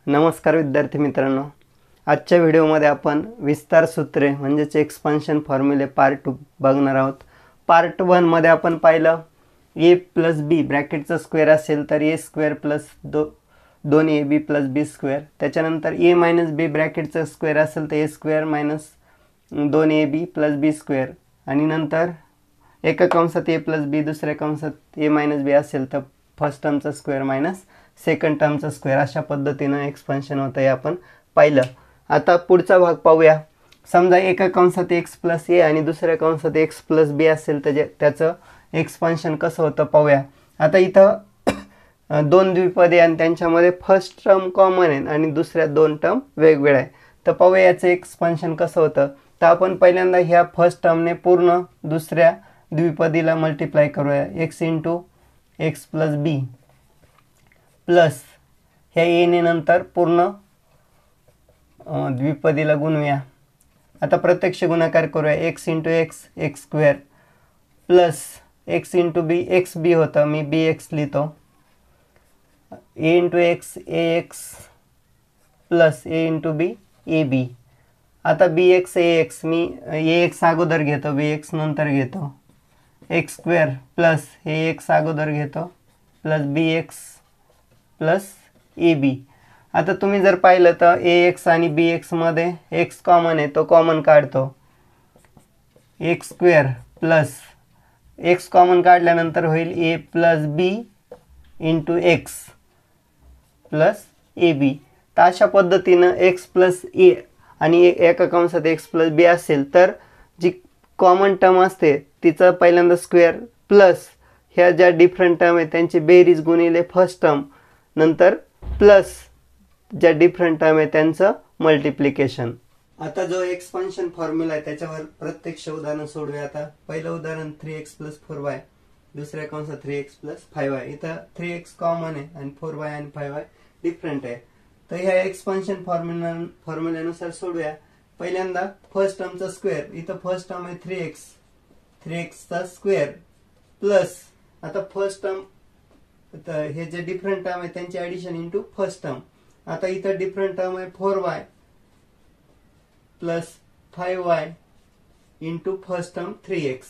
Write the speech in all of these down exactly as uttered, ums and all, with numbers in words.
नमस्कार विद्यार्थी मित्रांनो, आजच्या व्हिडिओमध्ये आपण विस्तार सूत्रे म्हणजेच एक्सपान्शन फॉर्म्युले पार्ट टू बघणार आहोत। पार्ट वन मध्ये आपण पाहिलं ए प्लस बी ब्रॅकेटचा स्क्वेअर असेल तर ए स्क्वेअर प्लस दो दोन ए बी प्लस बी स्क्वेअर, त्याच्यानंतर ए मायनस बी ब्रॅकेटचा स्क्वेअर असेल तर ए स्क्वेअर मायनस दोन ए बी प्लस बी स्क्वेअर, आणि नंतर एका कंसात ए प्लस बी दुसऱ्या कंसात ए मायनस बी असेल तर फर्स्ट टर्मचा स्क्वेअर मायनस सेकंड टर्मचा स्क्वेअर, अशा पद्धतीने एक्सपान्शन होतं हे आपण पाहिलं। आता पुढचा भाग पाहूया। समजा एका कंसात एक्स प्लस ए आणि दुसऱ्या कंसात एक्स प्लस बी असेल तर त्याचं एक्सपान्शन कसं होतं पाहूया। आता इथं दोन द्विपदी आणि त्यांच्यामध्ये फर्स्ट टर्म कॉमन आहे आणि दुसऱ्या दोन टर्म वेगवेगळ्या आहे, तर पाहूया याचं एक्सपान्शन कसं होतं। तर आपण पहिल्यांदा ह्या फर्स्ट टर्मने पूर्ण दुसऱ्या द्विपदीला मल्टिप्लाय करूया, X into X plus B plus ह्या ए ने नंतर पूर्ण द्विपदीला गुणूया। आता प्रत्यक्ष गुणाकार करूया, X into X X square plus X into B X B होता, मी बी एक्स लिहितो, A into X A X plus A into B A B. आता बी एक्स ए एक्स मी ए एक्स अगोदर घेतो, बी एक्स नंतर घेतो, X square plus हे एक्स अगोदर घेतो plus B X plus A B. आता तुम्ही जर पाहिलं तर ए एक्स आणि बी एक्स मध्ये एक्स कॉमन आहे, तो कॉमन काढतो, X square plus X common काढल्यानंतर होईल A plus B into X plus A B. तर अशा पद्धतीनं एक्स प्लस ए आणि एका कंसात एक्स प्लस बी असेल तर जी कॉमन टर्म असते तिचं पहिल्यांदा स्क्वेअर प्लस ह्या ज्या डिफरंट टर्म आहेत त्यांची बेरीज गुणिले फर्स्ट टर्म, नंतर प्लस ज्या डिफरंट टर्म आहे त्यांचं मल्टिप्लिकेशन। आता जो एक्सपान्शन फॉर्म्युला आहे त्याच्यावर प्रत्यक्ष उदाहरण सोडूया। आता पहिलं उदाहरण three X plus four Y, दुसऱ्या कंसात three X plus five Y. इथं थ्री एक्स कॉमन आहे आणि फोर वाय आणि फाईव्ह वाय डिफरंट आहे, तर ह्या एक्सपान्शन फॉर्म्युला फॉर्म्युल्यानुसार सोडूया। पहिल्यांदा फर्स्ट टर्मचा स्क्वेअर, इथं फर्स्ट टर्म आहे थ्री एक्स, थ्री एक्सचा स्क्वेअर प्लस आता फर्स्ट टर्म हे जे डिफरंट टर्म आहे त्यांची ऍडिशन इंटू फर्स्ट टर्म। आता इथं डिफरंट टर्म आहे four Y plus five Y into first term three X,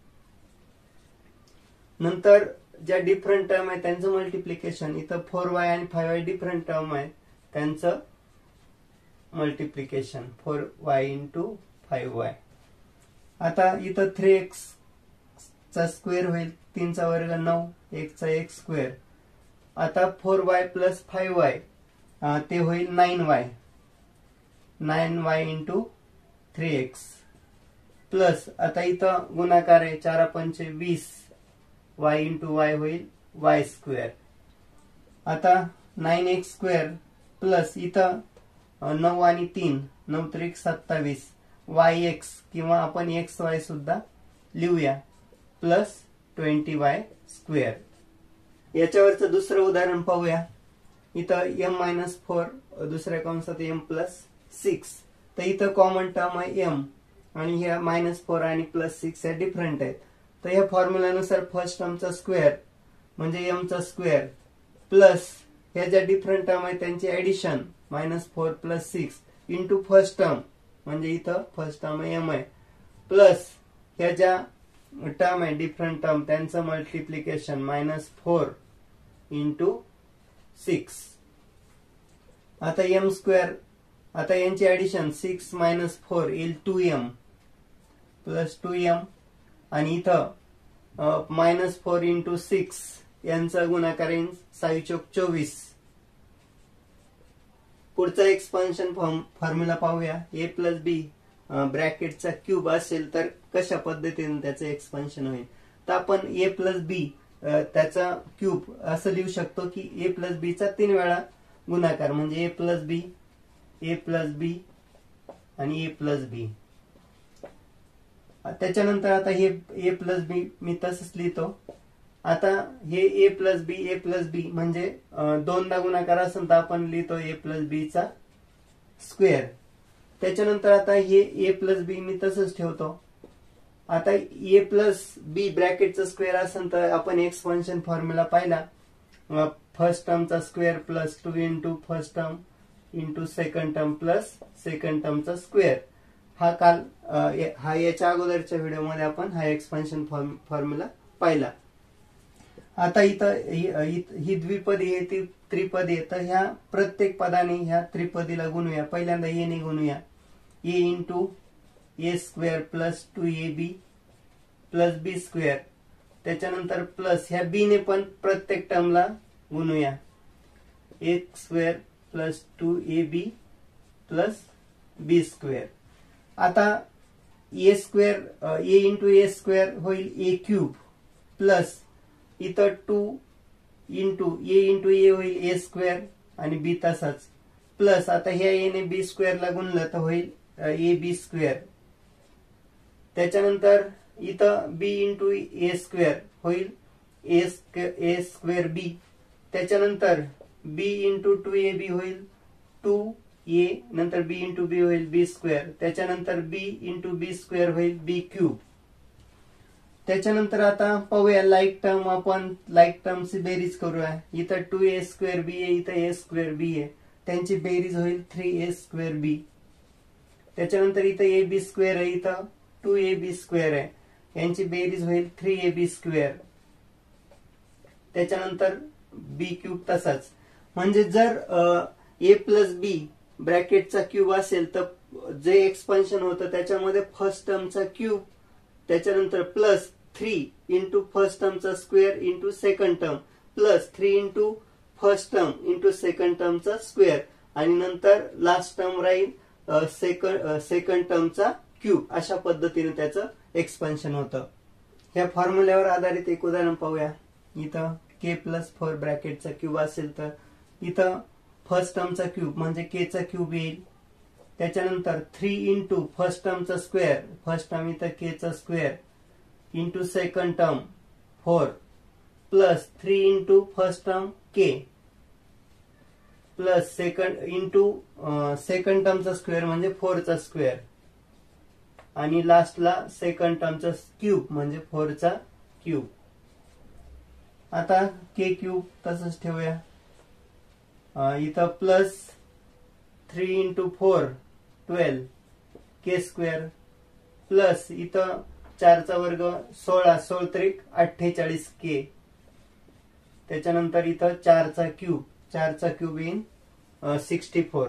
नंतर ज्या डिफरंट टर्म आहे त्यांचं मल्टिप्लिकेशन, इथं फोर वाय आणि फाईव्ह वाय डिफरंट टर्म आहे त्यांचं multiplication four Y into five Y. आता इथं थ्री एक्स चा स्क्वेअर होईल, तीनचा वर्ग नऊ, एकचा एक स्क्वेअर। आता four Y plus five Y ते होईल nine Y, nine Y into three X plus आता इथं गुणाकार आहे, चार पंचे वीस, वाय इंटू वाय होईल वाय स्क्वेअर। आता नाईन एक्स स्क्वेअर प्लस इथं नऊ आणि तीन, नऊ त्रिक सत्तावीस, वाय एक्स किंवा आपण एक्स वाय सुद्धा लिहूया प्लस ट्वेंटी वाय स्क्वेअर। याच्यावरचं दुसरं उदाहरण पाहूया। इथं एम मायनस फोर, दुसऱ्या कंसात एम प्लस सिक्स, तर इथं कॉमन टर्म आहे एम आणि ह्या मायनस फोर आणि प्लस सिक्स या डिफरंट आहेत, तर ह्या फॉर्म्युल्यानुसार फर्स्ट टर्मचा स्क्वेअर म्हणजे एम चा स्क्वेअर प्लस ह्या ज्या डिफरंट टर्म आहेत त्यांची addition minus four plus six into first term म्हणजे इथं फर्स्ट टर्म एम आहे प्लस ह्या ज्या टर्म आहे डिफरंट टर्म त्यांचं multiplication minus four into six. आता एम स्क्वेअर, आता यांची ऍडिशन सिक्स मायनस फोर येईल two M plus to M आणि इथं मायनस फोर इंटू सिक्स यांचा गुणाकार येईल साई चौक चोवीस। पुढचा एक्सपान्शन फॉर्म्युला पाहूया। ए प्लस बी ब्रॅकेटचा क्यूब असेल तर कशा पद्धतीने त्याचं एक्सपान्शन होईल, तर आपण ए प्लस बी त्याचा क्यूब असं लिहू शकतो की ए प्लस बी चा तीन वेळा गुणाकार म्हणजे ए प्लस बी, ए प्लस बी आणि ए प्लस बी। त्याच्यानंतर आता हे ए प्लस बी मी तसंच लिहितो। आता हे ए प्लस बी ए प्लस बी म्हणजे दोनदा गुणाकार असेल तर आपण लिहितो ए प्लस बी चा स्क्वेअर। त्याच्यानंतर आता हे ए प्लस बी मी तसंच ठेवतो। आता ए प्लस बी ब्रॅकेटचा स्क्वेअर असेल तर आपण एक्सपान्शन फॉर्म्युला पाहिला, फर्स्ट टर्मचा square plus two into first term into second term plus second टर्मचा स्क्वेअर. हा काल हा याच्या अगोदरच्या व्हिडिओमध्ये आपण हा एक्सपान्शन फॉर्म्युला पाहिला. आता इथं ही द्विपदी आहे ती त्रिपदी आहे, तर ह्या प्रत्येक पदाने ह्या त्रिपदीला गुणूया. पहिल्यांदा ए ने गुणूया. A into A square plus two A B plus B square. त्याच्यानंतर प्लस ह्या बी ने पण प्रत्येक टर्मला गुणूया. A square plus two A B plus B square. आता A square A into A square होईल ए क्यूब प्लस इथं two into A into A होईल ए स्क्वेअर आणि बी तसाच प्लस आता ह्या ए ने बी स्क्वेअरला गुणलं तर होईल ए बी स्क्वेअर. त्याच्यानंतर इथं बी इंटू ए स्क्वेअर होईल ए ए स्क्वेअर बी. त्याच्यानंतर बी इंटू टू ए बी होईल टू ए, नंतर बी इंटू बी होईल बी स्क्वेअर. त्याच्यानंतर बी इंटू बी स्क्वेअर होईल बी क्यूब. त्याच्यानंतर आता पाहूया लाईक टर्म, आपण लाईक टर्मची बेरीज करूया. इथं टू ए स्क्वेअर बी आहे, इथं ए स्क्वेअर बी आहे, त्यांची बेरीज होईल थ्री ए स्क्वेअर बी. त्याच्यानंतर इथं ए बी स्क्वेअर आहे, इथं टू ए बी स्क्वेअर आहे, यांची बेरीज होईल थ्री ए बी स्क्वेअर. त्याच्यानंतर बी क्यूब तसाच. म्हणजे जर ए प्लस बी ब्रॅकेटचा क्यूब असेल तर जे एक्सपान्शन होतं त्याच्यामध्ये फर्स्ट टर्मचा क्यूब, त्याच्यानंतर प्लस थ्री इंटू फर्स्ट टर्मचा square into second term plus three into first term into second टर्मचा स्क्वेअर आणि नंतर लास्ट टर्म राहील सेकंड सेकंड टर्मचा क्यूब. अशा पद्धतीने त्याचं एक्सपान्शन होतं. ह्या फॉर्म्युल्यावर आधारित एक उदाहरण पाहूया. इथं के प्लस फोर ब्रॅकेटचा क्यूब असेल तर इथं फर्स्ट टर्मचा क्यूब म्हणजे के चा क्यूब येईल. त्याच्यानंतर थ्री इंटू फर्स्ट टर्मचा स्क्वेअर, फर्स्ट टर्म इथं के चा square into second term four plus three into first term K plus second into second टर्मचा स्क्वेअर म्हणजे फोरचा स्क्वेअर आणि लास्टला सेकंड टर्मचा क्यूब म्हणजे फोरचा क्यूब. आता के क्यूब तसंच ठेवूया. इथं plus three into four twelve K square plus इथं चारचा वर्ग सोळा, सोळ त्रिक अठ्ठेचाळीस के. त्याच्यानंतर इथं चारचा क्यूब, चारचा cube in sixty four.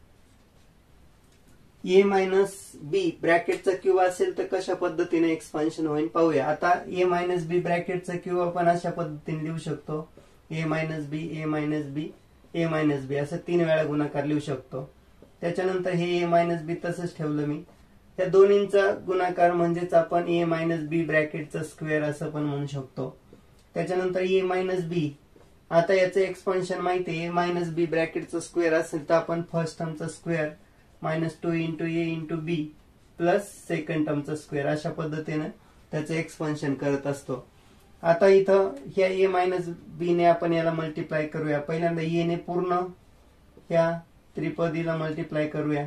A minus B ब्रॅकेटचा क्यूब असेल तर कशा पद्धतीने एक्सपान्शन होईल पाहूया. आता ए मायनस बी ब्रॅकेटचा क्यूब आपण अशा पद्धतीने लिहू शकतो. A minus B A minus B A minus B असं तीन वेळा गुणाकार लिहू शकतो. त्याच्यानंतर हे ए मायनस बी तसंच ठेवलं मी. त्या दोन्हींचा गुणाकार म्हणजेच आपण ए मायनस बी ब्रॅकेटचा स्क्वेअर असं पण म्हणू शकतो. त्याच्यानंतर ए मायनस बी, आता याचं एक्सपान्शन माहिती आहे. ए मायनस बी ब्रॅकेटचा स्क्वेअर असेल तर आपण फर्स्ट टर्मचा square minus two into A into B plus second टर्मचा स्क्वेअर अशा पद्धतीने त्याचं एक्सपान्शन करत असतो. आता इथं ह्या ए मायनस बी ने आपण याला मल्टिप्लाय करूया. पहिल्यांदा ए ने पूर्ण ह्या त्रिपदीला मल्टिप्लाय करूया.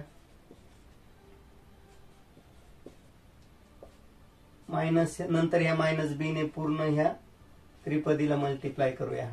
मायनस नंतर ह्या मायनस बी ने पूर्ण ह्या त्रिपदीला मल्टिप्लाय करूया.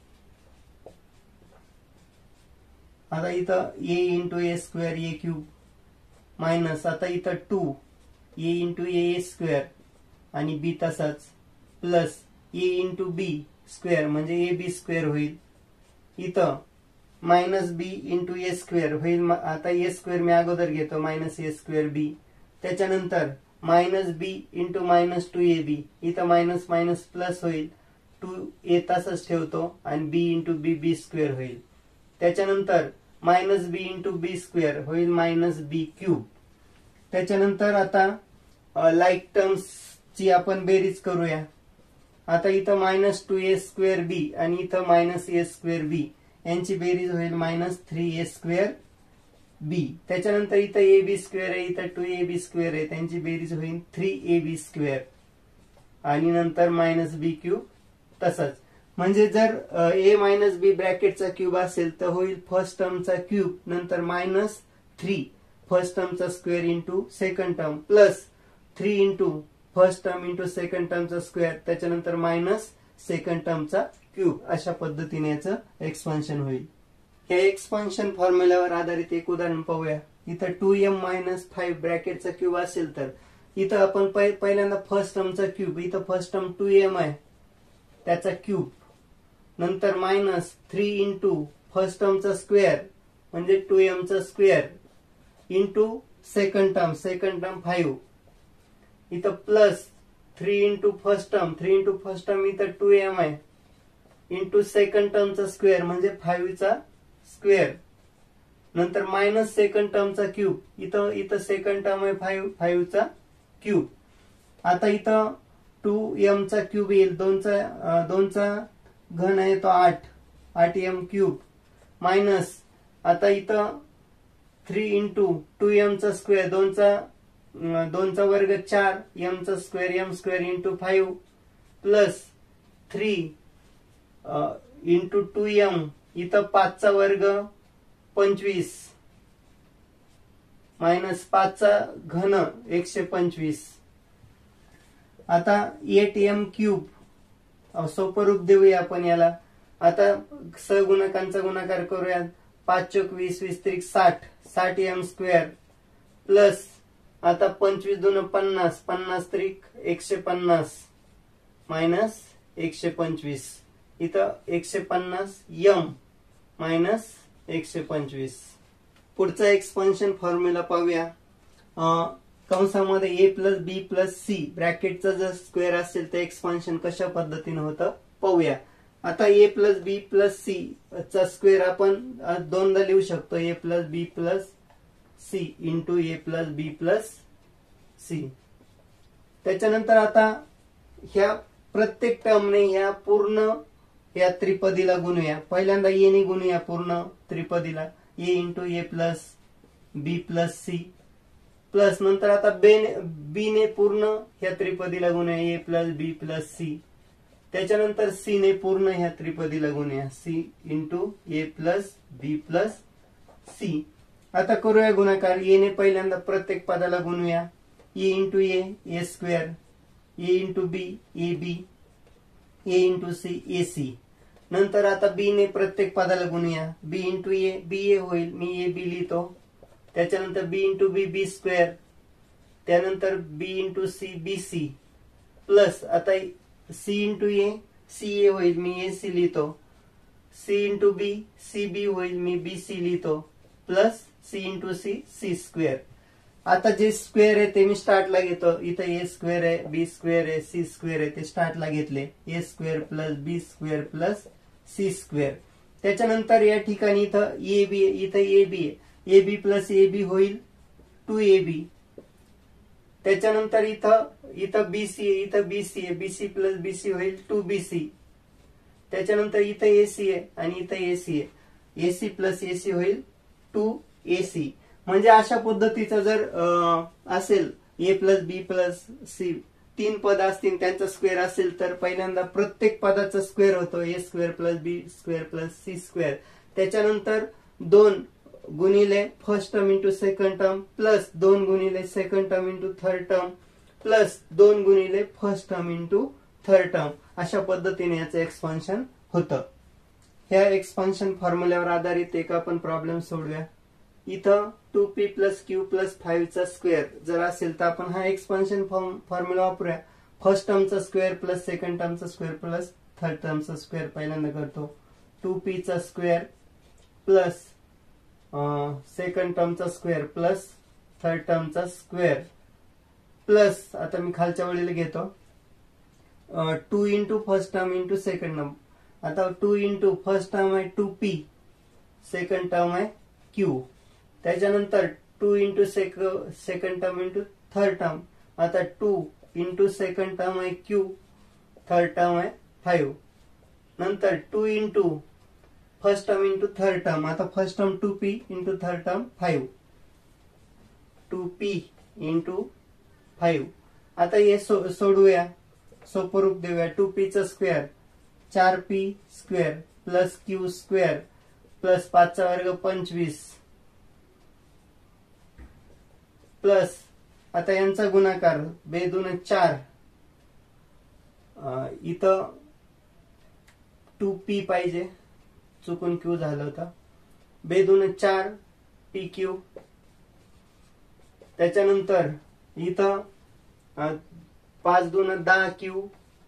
आता इथं A into A square A cube minus आता इथं two A into A square आणि बी तसाच plus A into B square म्हणजे ए बी स्क्वेअर होईल. इथं minus B into A square होईल. आता ए स्क्वेअर मी अगोदर घेतो मायनस ए स्क्वेअर बी. त्याच्यानंतर minus B into minus two A B, इथं मायनस मायनस प्लस होईल. टू ए तसंच ठेवतो आणि बी इंटू बी बी स्क्वेअर होईल. त्याच्यानंतर minus B into B square होईल मायनस बी क्यूब. त्याच्यानंतर आता लाईक टर्म्स ची आपण बेरीज करूया. आता इथं minus two A square B आणि इथं मायनस ए स्क्वेअर बी यांची बेरीज होईल minus three A square B. त्याच्यानंतर इथं ए बी स्क्वेअर आहे, इथं टू ए बी स्क्वेअर आहे, त्यांची बेरीज होईल थ्री ए बी स्क्वेअर आणि नंतर मायनस बी क्यूब तसंच. म्हणजे जर ए मायनस बी ब्रॅकेटचा क्यूब असेल तर होईल फर्स्ट टर्मचा क्यूब नंतर मायनस थ्री फर्स्ट टर्मचा square into second term plus three into first term into second टर्मचा स्क्वेअर त्याच्यानंतर मायनस सेकंड टर्मचा क्यूब. अशा पद्धतीने याचं एक्सपान्शन होईल. ह्या एक्सपान्शन फॉर्म्युल्यावर आधारित एक उदाहरण पाहूया. इथं टू एम मायनस फाईव्ह ब्रॅकेटचा क्यूब असेल तर इथं आपण पहिल्यांदा फर्स्ट टर्मचा क्यूब, इथं फर्स्ट टर्म टू एम आहे त्याचा क्यूब, नंतर मायनस थ्री इंटू फर्स्ट टर्मचा स्क्वेअर म्हणजे टू एम चा square into second term, second term five, इथं plus three into first term, three into first term इथं टू एम आहे इंटू सेकंड टर्मचा स्क्वेअर म्हणजे फाईव्ह चा स्क्वेअर, नंतर मायनस सेकंड टर्मचा क्यूब, इथं इथं सेकंड टर्म आहे फाईव्ह, फाईव्ह चा क्यूब. आता इथं टू एम चा क्यूब येईल, दोनचा दोनचा घन आहे तो आठ, आठ एम क्यूब मायनस आता इथं थ्री इंटू टू एम चा स्क्वेअर, दोनचा दोनचा वर्ग चार, एम चा square M square into five plus three into two M, इथं पाचचा वर्ग पंचवीस मायनस पाचचा घन एकशे पंचवीस. आता एट एम क्यूब सोपं रूप देऊया आपण याला. आता सगुणकांचा गुणाकार करूया. पाच चौक वीस, वीस त्रिक साठ, साठ एम स्क्वेअर प्लस आता पंचवीस दोन पन्नास, पन्नास त्रिक एकशे पन्नास मायनस एकशे पंचवीस, इथं एकशे पन्नास एम मायनस एकशे पंचवीस. पुढचा एक्सपान्शन फॉर्म्युला पाहूया. कंसामध्ये A plus B plus C ब्रॅकेटचा जर स्क्वेअर असेल तर एक्सपान्शन कशा पद्धतीने होतं पाहूया. आता A plus B plus C चा स्क्वेअर आपण दोनदा लिहू शकतो, A plus B plus C into A plus B plus C. त्याच्यानंतर आता ह्या प्रत्येक टर्मने ह्या पूर्ण या त्रिपदीला गुणूया. पहिल्यांदा ए ने गुणूया पूर्ण त्रिपदीला, A into A plus B plus C plus नंतर आता बी ने पूर्ण ह्या त्रिपदीला गुणूया, A plus B plus C. त्याच्यानंतर सी ने पूर्ण ह्या त्रिपदीला गुणूया, C into A plus B plus C. आता करूया गुणाकार. ए ने पहिल्यांदा प्रत्येक पदाला गुणूया, A into A A square, A into B A B, A into C A C. नंतर आता बी ने प्रत्येक पदाला गुणूया, बी इंटू ए बी ए होईल, मी ए बी लिहितो. त्याच्यानंतर बी इंटू बी बी स्क्वेअर, त्यानंतर B into C B C plus आता C into A C A होईल, मी ए सी लिहितो. C into B C B होईल, मी बी सी लिहितो plus C into C C square. आता जे स्क्वेअर आहे ते मी स्टार्टला घेतो. इथं ए स्क्वेअर आहे, बी स्क्वेअर आहे, सी स्क्वेअर आहे, ते स्टार्टला घेतले. A square plus B square plus C square. त्याच्यानंतर या ठिकाणी इथं ए बी, इथं ए बी आहे, ए बी प्लस ए बी होईल टू ए बी. त्याच्यानंतर इथं इथं बी सी आहे, इथं बी सी आहे, B C plus B C होईल टू बी सी. त्याच्यानंतर इथं ए सी आहे आणि इथं ए सी आहे, A C plus A C होईल टू ए सी. म्हणजे अशा पद्धतीचं जर असेल A plus B plus C तीन पद असतील त्यांचा स्क्वेअर असेल तर पहिल्यांदा प्रत्येक पदाचा स्क्वेअर होतो, A square plus B square plus C square. त्याच्यानंतर दोन गुणिले first term into second term plus दोन गुणिले second term into third term plus दोन गुणिले first term into third term. अशा पद्धतीने याचं एक्सपान्शन होतं. ह्या एक्सपान्शन फॉर्म्युल्यावर आधारित एक आपण प्रॉब्लेम सोडूया. इथं two P plus Q plus five चा स्क्वेअर जर असेल तर आपण हा एक्सपान्शन फॉर्म्युला वापरूया. फर्स्ट टर्मचा स्क्वेअर प्लस सेकंड टर्मचा स्क्वेअर प्लस थर्ड टर्मचा स्क्वेअर पहिल्यांदा करतो. टू पी चा स्क्वेअर प्लस सेकंड टर्मचा स्क्वेअर प्लस थर्ड टर्मचा स्क्वेअर प्लस आता मी खालच्या वळीला घेतो two into first term into second term. आता टू इंटू फर्स्ट टर्म आहे टू पी, सेकंड टर्म आहे क्यू. त्याच्यानंतर two into second term into third term. आता टू इंटू सेकंड टर्म आहे क्यू, थर्ड टर्म आहे फाईव्ह. नंतर two into first term into third term. आता first term two P into third term five, two P into five. आता हे सोडूया, सोपं रूप देऊया. टू पी चा स्क्वेअर चार P square plus Q square plus पाचचा वर्ग पंचवीस प्लस आता यांचा गुणाकार बेदून चार, इथं टू पी पाहिजे, चुकून क्यू झालं होतं. बे दोन चार पी क्यू. त्याच्यानंतर इथं पाच दोन दहा क्यू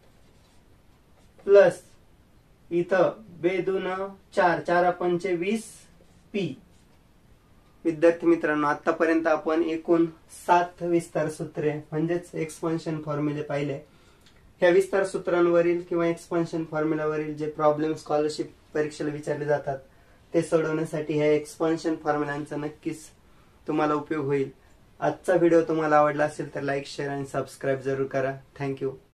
प्लस इथं बे दोन चार चार पंचे वीस पी. विद्यार्थी मित्रांनो, आतापर्यंत आपण एकूण सात विस्तार सूत्रे म्हणजेच एक्सपान्शन फॉर्म्युले पाहिले. ह्या विस्तार सूत्रांवरील किंवा एक्सपान्शन फॉर्म्युलावरील जे प्रॉब्लेम स्कॉलरशिप परीक्षेला विचारले जातात ते सोडवण्यासाठी ह्या एक्सपान्शन फॉर्म्युलांचा नक्कीच तुम्हाला उपयोग होईल. आजचा व्हिडिओ तुम्हाला आवडला असेल तर लाईक, शेअर आणि सबस्क्राईब जरूर करा. थँक्यू.